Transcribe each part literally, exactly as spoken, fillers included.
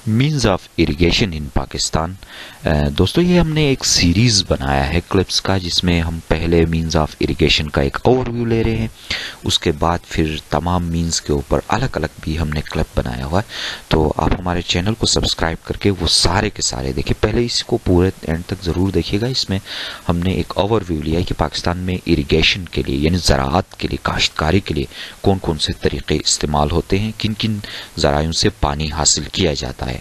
Means of irrigation in Pakistan. दोस्तों ये हमने एक सीरीज़ बनाया है क्लिप्स का, जिसमें हम पहले मीन्स ऑफ इरिगेशन का एक ओवरव्यू ले रहे हैं, उसके बाद फिर तमाम मीन्स के ऊपर अलग अलग भी हमने क्लिप बनाया हुआ है। तो आप हमारे चैनल को सब्सक्राइब करके वो सारे के सारे देखिए, पहले इसको पूरे एंड तक ज़रूर देखिएगा। इसमें हमने एक ओवरव्यू लिया है कि पाकिस्तान में इरिगेशन के लिए यानी ज़राअत के लिए, काश्तकारी के लिए कौन कौन से तरीक़े इस्तेमाल होते हैं, किन किन ज़राइयों से पानी हासिल किया जाता है।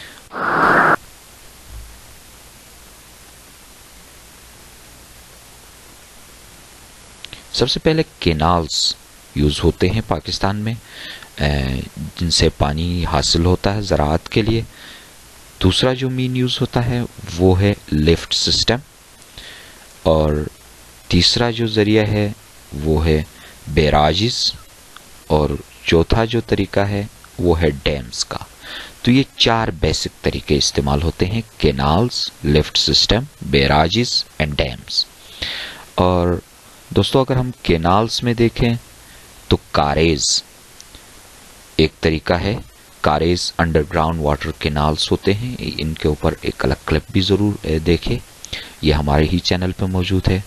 सबसे पहले केनाल्स यूज़ होते हैं पाकिस्तान में, जिनसे पानी हासिल होता है ज़राअत के लिए। दूसरा जो मीन यूज़ होता है वो है लिफ्ट सिस्टम, और तीसरा जो ज़रिया है वो है बैराजेस, और चौथा जो तरीका है वो है डैम्स का। तो ये चार बेसिक तरीके इस्तेमाल होते हैं: canals, lift system, barrages and dams. और दोस्तों अगर हम केनाल्स में देखें तो कारेज एक तरीका है। कारेज अंडरग्राउंड वाटर केनाल्स होते हैं, इनके ऊपर एक अलग क्लिप भी ज़रूर देखें, ये हमारे ही चैनल पर मौजूद है।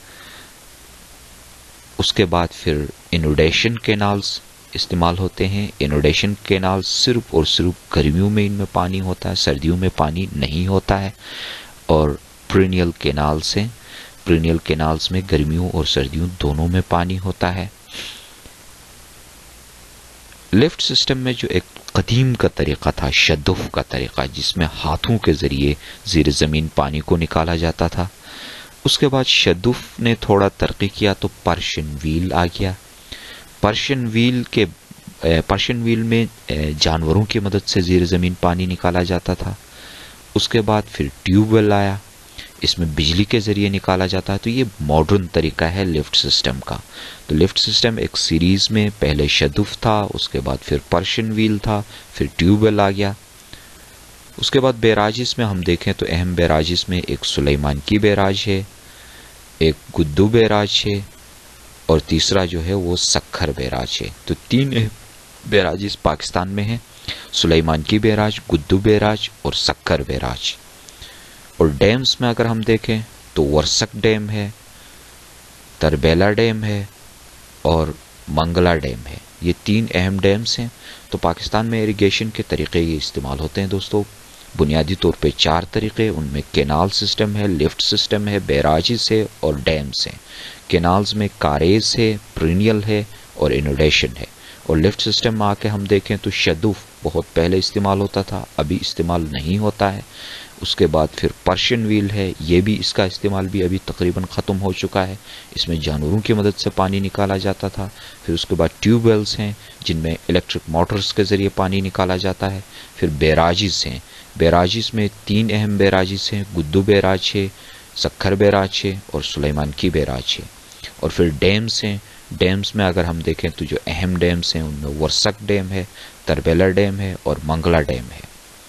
उसके बाद फिर इनुडेशन केनाल्स इस्तेमाल होते हैं। इनुडेशन केनाल सिर्फ और सिर्फ गर्मियों में इनमें पानी होता है, सर्दियों में पानी नहीं होता है। और प्रीनियल केनाल्स हैं, प्रीनियल केनाल्स में गर्मियों और सर्दियों दोनों में पानी होता है। लिफ्ट सिस्टम में जो एक कदीम का तरीका था, शदुफ का तरीका, जिसमें हाथों के ज़रिए ज़ीर ज़मीन पानी को निकाला जाता था। उसके बाद शदुफ ने थोड़ा तरक्की किया तो पर्शियन व्हील आ गया। पर्शियन व्हील के पर्शियन व्हील में जानवरों की मदद से ज़ीर ज़मीन पानी निकाला जाता था। उसके बाद फिर ट्यूबवेल आया, इसमें बिजली के ज़रिए निकाला जाता है। तो ये मॉडर्न तरीका है लिफ्ट सिस्टम का। तो लिफ्ट सिस्टम एक सीरीज़ में पहले शदुफ था, उसके बाद फिर पर्शियन व्हील था, फिर ट्यूबवेल आ गया। उसके बाद बैराजेस में हम देखें तो अहम बैराजेस में एक सुलेमान की बैराज है, एक गुद्दू बैराज है, और तीसरा जो है वो सक्खर बैराज है। तो तीन बैराजेस पाकिस्तान में हैं: सुलेमान की बैराज, गुद्दू बैराज और सक्खर बैराज। और डैम्स में अगर हम देखें तो वर्सक डैम है, तरबेला डैम है और मंगला डैम है। ये तीन अहम डैम्स हैं। तो पाकिस्तान में इरिगेशन के तरीक़े ये इस्तेमाल होते हैं दोस्तों, बुनियादी तौर पे चार तरीक़े। उनमें केनाल सिस्टम है, लिफ्ट सिस्टम है, बैराजेस है और डैम्स हैं। केनाल्स में कारेज है, प्रीनियल है और इनुडेशन है। और लिफ्ट सिस्टम में आके हम देखें तो शदुफ बहुत पहले इस्तेमाल होता था, अभी इस्तेमाल नहीं होता है। उसके बाद फिर पर्शियन व्हील है, ये भी इसका इस्तेमाल भी अभी तकरीबन ख़त्म हो चुका है, इसमें जानवरों की मदद से पानी निकाला जाता था। फिर उसके बाद ट्यूबवेल्स हैं, जिनमें इलेक्ट्रिक मोटर्स के ज़रिए पानी निकाला जाता है। फिर बैराजेस हैं, बैराजेस में तीन अहम बैराजेस हैं: गुद्दू बैराज है, सक्खर बैराज है और सुलेमान की बैराज है। और फिर डैम्स हैं, डैम्स में अगर हम देखें तो जो अहम डैम्स हैं उनमें वर्सक डैम है, तरबेला डैम है और मंगला डैम है।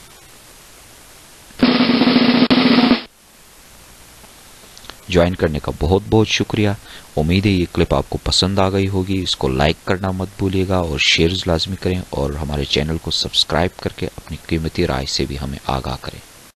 ज्वाइन करने का बहुत बहुत शुक्रिया। उम्मीद है ये क्लिप आपको पसंद आ गई होगी। इसको लाइक करना मत भूलिएगा और शेयर्स लाजमी करें, और हमारे चैनल को सब्सक्राइब करके अपनी कीमती राय से भी हमें आगाह करें।